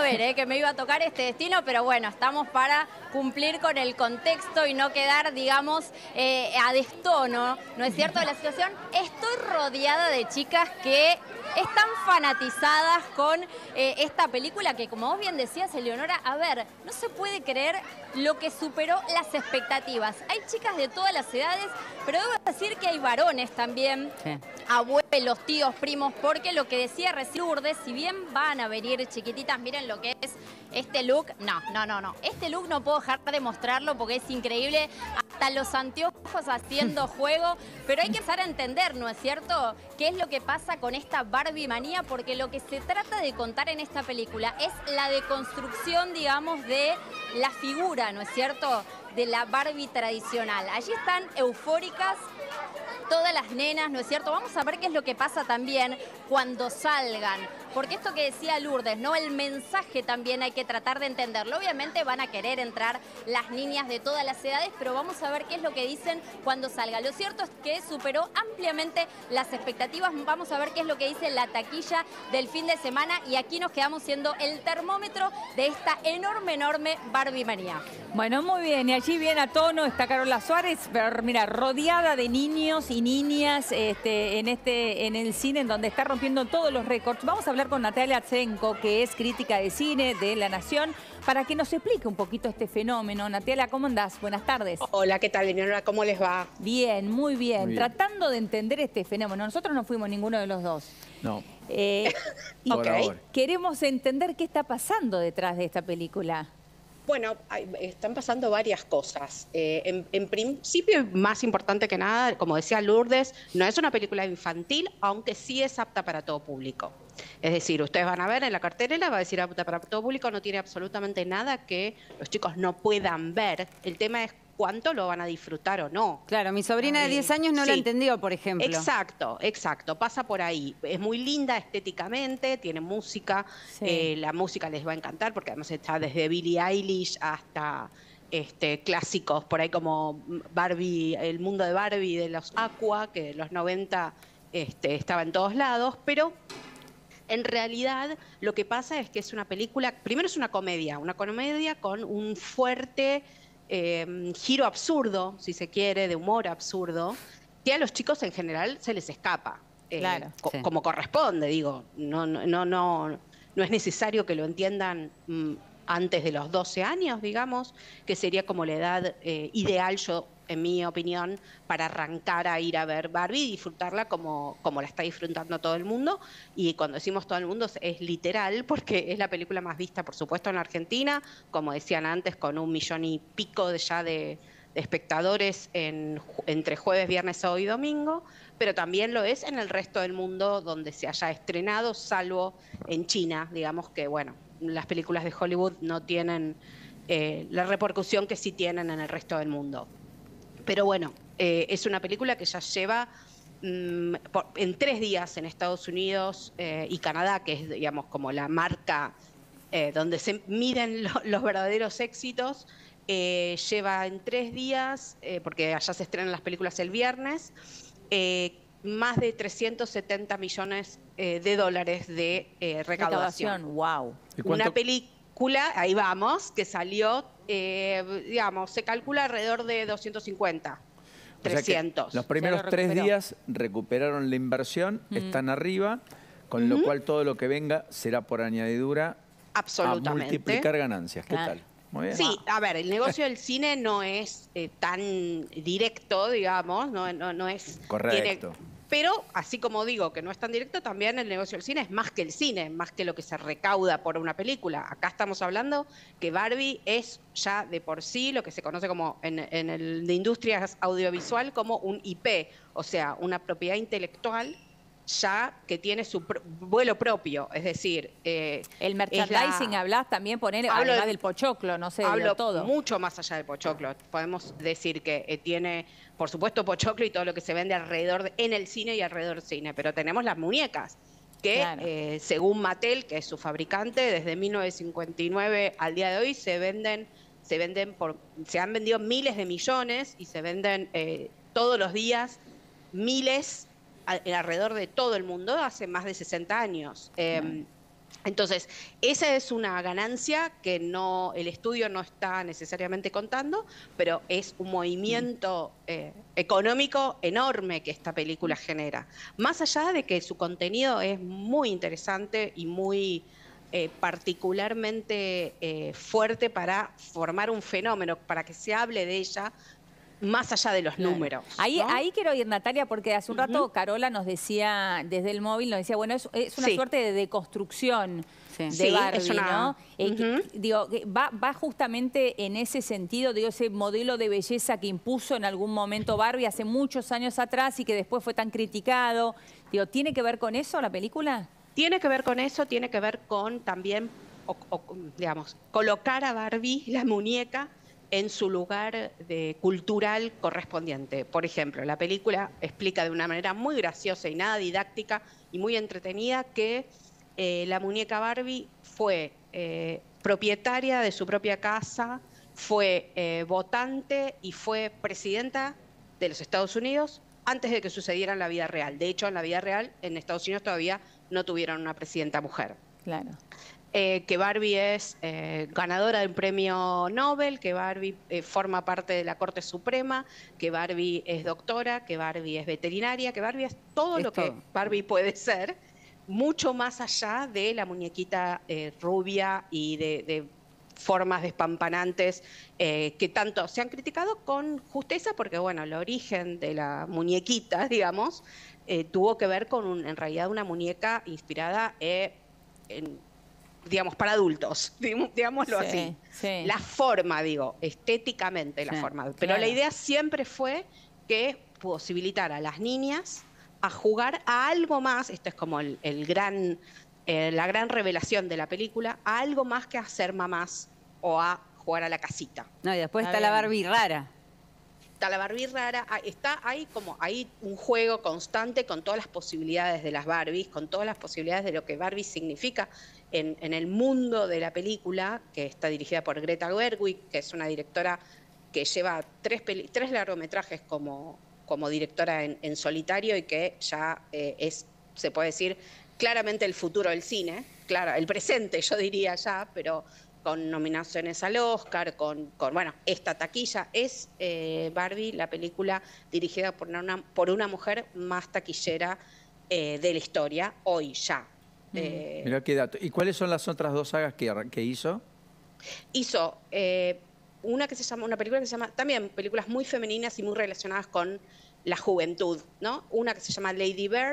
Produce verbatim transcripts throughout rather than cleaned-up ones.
saber ¿eh? que me iba a tocar este destino, pero bueno, estamos para cumplir con el contexto y no quedar, digamos, eh, a destono, ¿no es cierto?, de la situación. Estoy rodeada de chicas que están fanatizadas con eh, esta película que, como vos bien decías, Eleonora, a ver, no se puede creer lo que superó las expectativas. Hay chicas de todas las edades, pero debo decir que hay varones también, sí. Abuelos, tíos, primos, porque lo que decía recién Lourdes, si bien van a venir chiquititas, miren lo que es este look, no, no, no, no, este look no puedo dejar de mostrarlo porque es increíble, hasta los anteojos haciendo juego, pero hay que empezar a entender, ¿no es cierto?, qué es lo que pasa con esta Barbie manía, porque lo que se trata de contar en esta película es la deconstrucción, digamos, de la figura, ¿no es cierto?, de la Barbie tradicional. Allí están eufóricas todas las nenas, ¿no es cierto? Vamos a ver qué es lo que pasa también cuando salgan. Porque esto que decía Lourdes, ¿no? El mensaje también hay que tratar de entenderlo. Obviamente van a querer entrar las niñas de todas las edades, pero vamos a ver qué es lo que dicen cuando salga. Lo cierto es que superó ampliamente las expectativas. Vamos a ver qué es lo que dice la taquilla del fin de semana y aquí nos quedamos siendo el termómetro de esta enorme, enorme Barbie manía. Bueno, muy bien. Y allí bien a tono está Carola Suárez, pero mira, rodeada de niños y niñas este, en, este, en el cine, en donde está rompiendo todos los récords. Vamos a hablar con Natalia Tsenko, que es crítica de cine de La Nación, para que nos explique un poquito este fenómeno. Natalia, ¿cómo andás? Buenas tardes. Hola, ¿qué tal, Eleonora? ¿Cómo les va? Bien, muy bien. Muy bien. Tratando de entender este fenómeno. Nosotros no fuimos ninguno de los dos. No. Eh, y Por ahora. queremos entender qué está pasando detrás de esta película. Bueno, hay- están pasando varias cosas. Eh, en, en principio, más importante que nada, como decía Lourdes, no es una película infantil, aunque sí es apta para todo público. Es decir, ustedes van a ver en la cartelera, va a decir apta para todo público, no tiene absolutamente nada que los chicos no puedan ver. El tema es cuánto lo van a disfrutar o no. Claro, mi sobrina de Eh, diez años no la sí. entendió, por ejemplo. Exacto, exacto, pasa por ahí. Es muy linda estéticamente, tiene música, Sí. eh, la música les va a encantar porque además está desde Billie Eilish hasta este, clásicos por ahí como Barbie, el mundo de Barbie de los Aqua, que en los noventa este, estaba en todos lados, pero en realidad lo que pasa es que es una película, primero es una comedia, una comedia con un fuerte eh, giro absurdo, si se quiere, de humor absurdo, que a los chicos en general se les escapa. eh, Claro, co- sí. Como corresponde, digo. No, no, no, no, no es necesario que lo entiendan mm, antes de los doce años, digamos, que sería como la edad eh, ideal, yo, en mi opinión, para arrancar a ir a ver Barbie y disfrutarla como, como la está disfrutando todo el mundo. Y cuando decimos todo el mundo es, es literal, porque es la película más vista, por supuesto, en la Argentina, como decían antes, con un millón y pico de ya de, de espectadores en, ju- entre jueves, viernes, sábado y domingo, pero también lo es en el resto del mundo donde se haya estrenado, salvo en China, digamos que, bueno, las películas de Hollywood no tienen eh, la repercusión que sí tienen en el resto del mundo. Pero bueno, eh, es una película que ya lleva mm, por- en tres días en Estados Unidos eh, y Canadá, que es, digamos, como la marca eh, donde se miden lo- los verdaderos éxitos. Eh, lleva en tres días, eh, porque allá se estrenan las películas el viernes, eh, más de trescientos setenta millones eh, de dólares de eh, recaudación. Recaudación, wow. ¿Y cuánto- Una película, ahí vamos, que salió, eh, digamos, se calcula alrededor de doscientos cincuenta, O sea que trescientos. los primeros Ya lo tres recuperó. días recuperaron la inversión, están arriba, con lo cual todo lo que venga será por añadidura a Absolutamente. multiplicar ganancias. ¿Qué Claro. tal? Muy bien. Sí, a ver, el negocio del cine no es eh, tan directo, digamos, no, no, no es... Correcto. tiene- pero, así como digo que no es tan directo, también el negocio del cine es más que el cine, más que lo que se recauda por una película. Acá estamos hablando que Barbie es ya de por sí lo que se conoce como en, en el de industrias audiovisual como un I P, o sea, una propiedad intelectual ya que tiene su pro- vuelo propio, es decir... eh, El es merchandising, la- hablás también, poner, Hablo además de- del pochoclo, no sé, digo, Hablo todo. mucho más allá del pochoclo. Podemos decir que eh, tiene, por supuesto, pochoclo y todo lo que se vende alrededor, de- en el cine y alrededor del cine, pero tenemos las muñecas, que Claro. eh, según Mattel, que es su fabricante, desde mil novecientos cincuenta y nueve al día de hoy se venden, se venden por, se han vendido miles de millones y se venden eh, todos los días miles a- alrededor de todo el mundo hace más de sesenta años. Eh, Entonces, esa es una ganancia que no, el estudio no está necesariamente contando, pero es un movimiento eh, económico enorme que esta película genera. Más allá de que su contenido es muy interesante y muy eh, particularmente eh, fuerte para formar un fenómeno, para que se hable de ella más allá de los Claro. números. Ahí, ¿no? ahí quiero ir, Natalia, porque hace un rato Ujú. Carola nos decía, desde el móvil, nos decía, bueno, es, es una Sí. suerte de deconstrucción Sí. de Sí, Barbie, es una- ¿no? Eh, que- Ujú. que- digo, que va, va justamente en ese sentido, digo, ese modelo de belleza que impuso en algún momento Barbie hace muchos años atrás y que después fue tan criticado. Digo, ¿tiene que ver con eso la película? Tiene que ver con eso, tiene que ver con también, o- o, digamos, colocar a Barbie, la muñeca, en su lugar de cultural correspondiente. Por ejemplo, la película explica de una manera muy graciosa y nada didáctica y muy entretenida que eh, la muñeca Barbie fue eh, propietaria de su propia casa, fue eh, votante y fue presidenta de los Estados Unidos antes de que sucediera en la vida real. De hecho, en la vida real, en Estados Unidos todavía no tuvieron una presidenta mujer. Claro. Eh, que Barbie es eh, ganadora del premio Nobel, que Barbie eh, forma parte de la Corte Suprema, que Barbie es doctora, que Barbie es veterinaria, que Barbie es todo Es lo que todo. Barbie puede ser, mucho más allá de la muñequita eh, rubia y de, de formas despampanantes eh, que tanto se han criticado con justeza, porque bueno, el origen de la muñequita, digamos, eh, tuvo que ver con un- en realidad una muñeca inspirada eh, en digamos, para adultos, digamos- digámoslo Sí, así. sí. La forma, digo, estéticamente la Sí, forma. Pero claro. la idea siempre fue que posibilitar a las niñas a jugar a algo más, esto es como el, el gran, eh, la gran revelación de la película, a algo más que a ser mamás o a jugar a la casita. No, y después Está está, la bien. Barbie rara. Está la Barbie rara, ah, está ahí como hay un juego constante con todas las posibilidades de las Barbies, con todas las posibilidades de lo que Barbie significa en, en el mundo de la película, que está dirigida por Greta Gerwig, que es una directora que lleva tres, peli- tres largometrajes como, como directora en, en solitario y que ya eh, es, se puede decir, claramente el futuro del cine, claro, el presente yo diría ya, pero con nominaciones al Oscar, con, con bueno, esta taquilla. Es eh, Barbie, la película dirigida por una, por una mujer más taquillera eh, de la historia, hoy ya. Eh, Mirá qué dato. ¿Y cuáles son las otras dos sagas que, que hizo? hizo eh, una que se llama, una película que se llama, también películas muy femeninas y muy relacionadas con la juventud, ¿no? Una que se llama Lady Bird,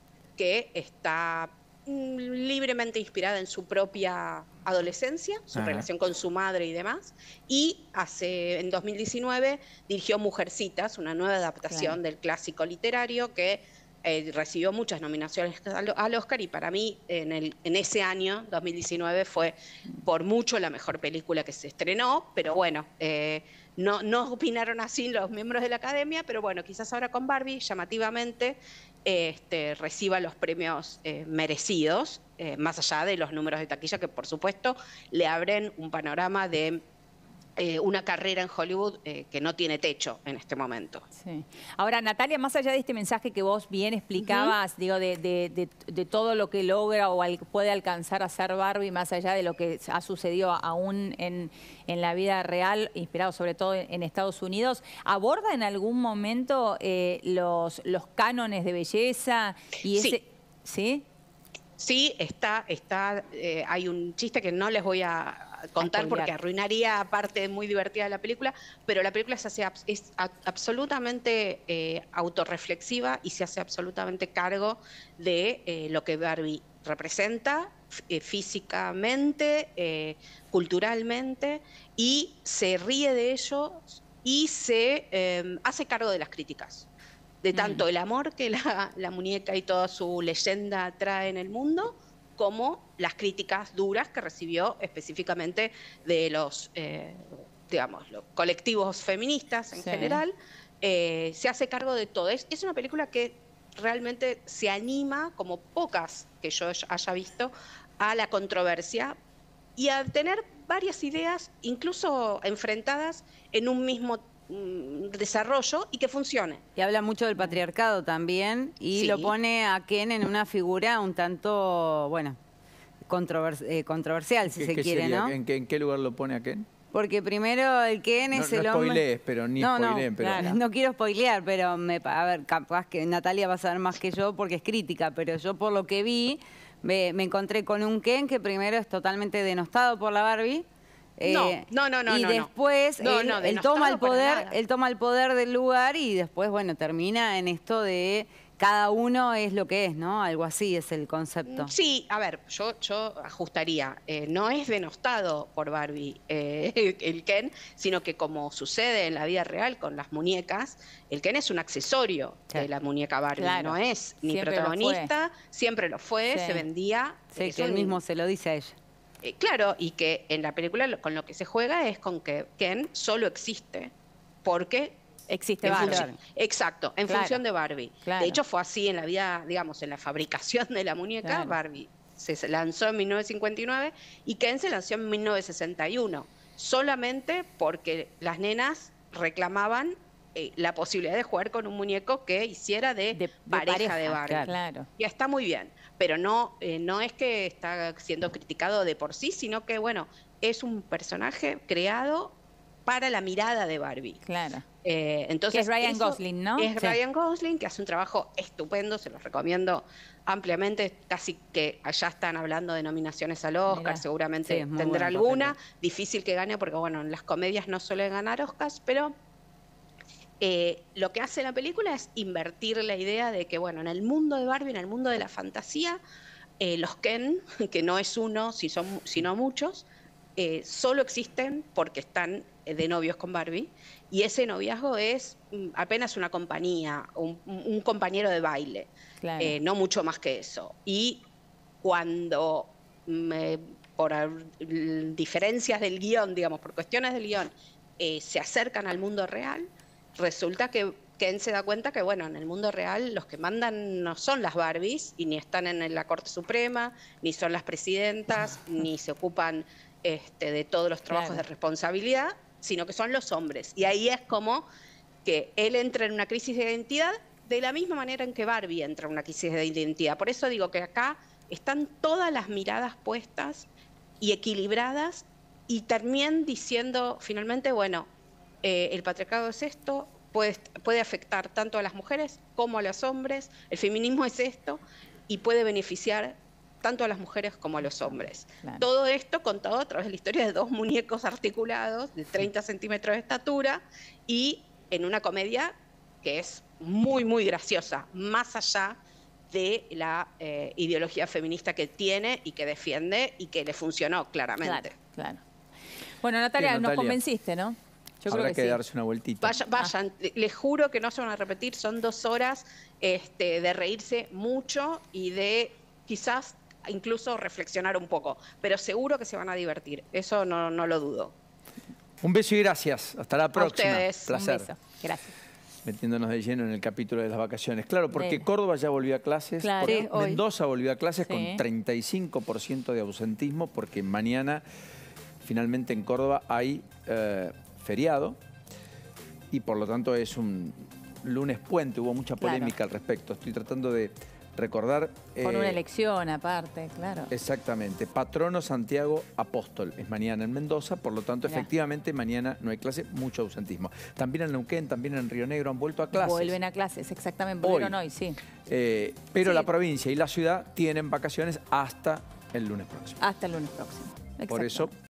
que está mm, libremente inspirada en su propia adolescencia, su Ajá. relación con su madre y demás, y hace, en dos mil diecinueve dirigió Mujercitas, una nueva adaptación Claro. del clásico literario que eh, recibió muchas nominaciones al, al Oscar y para mí en, el, en ese año, dos mil diecinueve, fue por mucho la mejor película que se estrenó, pero bueno, eh, no, no opinaron así los miembros de la academia, pero bueno, quizás ahora con Barbie, llamativamente, este, reciba los premios eh, merecidos, eh, más allá de los números de taquilla que por supuesto le abren un panorama de eh, una carrera en Hollywood eh, que no tiene techo en este momento. Sí. Ahora, Natalia, más allá de este mensaje que vos bien explicabas, digo, de, de- de- de todo lo que logra o al- puede alcanzar a ser Barbie, más allá de lo que ha sucedido aún en, en la vida real, inspirado sobre todo en, en Estados Unidos, ¿aborda en algún momento eh, los, los cánones de belleza? Y Sí. ese, ¿sí? Sí, está, está, eh, hay un chiste que no les voy a contar spoilear. porque arruinaría parte muy divertida de la película, pero la película se hace abs- es a- absolutamente eh, autorreflexiva y se hace absolutamente cargo de eh, lo que Barbie representa f- eh, físicamente, eh, culturalmente, y se ríe de ello y se eh, hace cargo de las críticas. De tanto el amor que la, la muñeca y toda su leyenda trae en el mundo, como las críticas duras que recibió específicamente de los, eh, digamos, los colectivos feministas en Sí. general. Eh, se hace cargo de todo. Es, es una película que realmente se anima, como pocas que yo haya visto, a la controversia y a tener varias ideas, incluso enfrentadas en un mismo mm, desarrollo y que funcione. Y habla mucho del patriarcado también y Sí. lo pone a Ken en una figura un tanto, bueno, controvers eh, controversial, si ¿Qué- se qué quiere, sería? ¿no? ¿En qué, en qué lugar lo pone a Ken? Porque primero el Ken No, es no el hombre... spoilees, pero ni no, spoileen, no, pero... claro. No quiero spoilear, pero me, pa- a ver, capaz que Natalia va a saber más que yo porque es crítica, pero yo por lo que vi me, me encontré con un Ken que primero es totalmente denostado por la Barbie. No, eh, no, no, no, Y no, no. después No, él, no, él denostado toma el para poder, nada. él toma el poder del lugar y después, bueno, termina en esto de cada uno es lo que es, ¿no? Algo así es el concepto. Sí, a ver, yo, yo ajustaría. Eh, no es denostado por Barbie eh, el Ken, sino que como sucede en la vida real con las muñecas, el Ken es un accesorio Sí. de la muñeca Barbie. Claro. No es ni Siempre lo protagonista, siempre lo fue, Sí. se vendía. Sí, es que él un- mismo se lo dice a ella. eh, claro, y que en la película lo- con lo que se juega es con que Ken solo existe porque Existe en Barbie. función- exacto, en Claro. función de Barbie. Claro. De hecho, fue así en la vida, digamos, en la fabricación de la muñeca, Claro. Barbie se se lanzó en mil novecientos cincuenta y nueve y Ken se lanzó en mil novecientos sesenta y uno, solamente porque las nenas reclamaban eh, la posibilidad de jugar con un muñeco que hiciera de, De- de pareja, pareja, de Barbie. claro. Y está muy bien, pero no, eh, no es que está siendo criticado de por sí, sino que, bueno, es un personaje creado para la mirada de Barbie. Claro. Eh, entonces, Que es Ryan eso Gosling, ¿no? Es Sí. Ryan Gosling, que hace un trabajo estupendo, se los recomiendo ampliamente. Casi que allá están hablando de nominaciones al Oscar, Mirá. seguramente Sí, es muy tendrá buen alguna. papel. Difícil que gane, porque bueno, en las comedias no suelen ganar Oscars, pero eh, lo que hace la película es invertir la idea de que, bueno, en el mundo de Barbie, en el mundo de la fantasía, eh, los Ken, que no es uno, si son, sino muchos, eh, solo existen porque están eh, de novios con Barbie, y ese noviazgo es mm, apenas una compañía, un, un compañero de baile, Claro. eh, no mucho más que eso. Y cuando, mm, eh, por ar- l- diferencias del guión, digamos, por cuestiones del guión, eh, se acercan al mundo real, resulta que Ken se da cuenta que, bueno, en el mundo real los que mandan no son las Barbies y ni están en la Corte Suprema, ni son las presidentas, ni se ocupan este, de todos los trabajos Claro. de responsabilidad, sino que son los hombres. Y ahí es como que él entra en una crisis de identidad de la misma manera en que Barbie entra en una crisis de identidad. Por eso digo que acá están todas las miradas puestas y equilibradas y terminan diciendo finalmente, bueno, eh, el patriarcado es esto, puede, puede afectar tanto a las mujeres como a los hombres, el feminismo es esto y puede beneficiar tanto a las mujeres como a los hombres. Claro. Todo esto contado a través de la historia de dos muñecos articulados de treinta centímetros de estatura y en una comedia que es muy, muy graciosa, más allá de la eh, ideología feminista que tiene y que defiende y que le funcionó claramente. Claro, claro. Bueno, Natalia, Bien, nos Natalia. convenciste, ¿no? Yo Habrá creo que, que, sí. darse una vueltita. Vaya- vayan, les juro que no se van a repetir, son dos horas este, de reírse mucho y de quizás incluso reflexionar un poco, pero seguro que se van a divertir, eso no, no lo dudo. Un beso y gracias. Hasta la próxima. ustedes. Un Placer. Un beso. Gracias. Metiéndonos de lleno en el capítulo de las vacaciones. Claro, porque Dele. Córdoba ya volvió a clases. Claro. porque Sí, hoy. Mendoza volvió a clases Sí. con treinta y cinco por ciento de ausentismo, porque mañana finalmente en Córdoba hay eh, feriado y por lo tanto es un lunes puente. Hubo mucha Claro. polémica al respecto. Estoy tratando de recordar... Con eh, una elección aparte, claro. Exactamente. Patrono Santiago Apóstol es mañana en Mendoza, por lo tanto, Mirá. efectivamente, mañana no hay clase, mucho ausentismo. También en Neuquén, también en Río Negro han vuelto a clases. Vuelven a clases, exactamente. Hoy. Volvieron hoy, sí. Eh, pero Sí. la provincia y la ciudad tienen vacaciones hasta el lunes próximo. Hasta el lunes próximo. Por Exacto. eso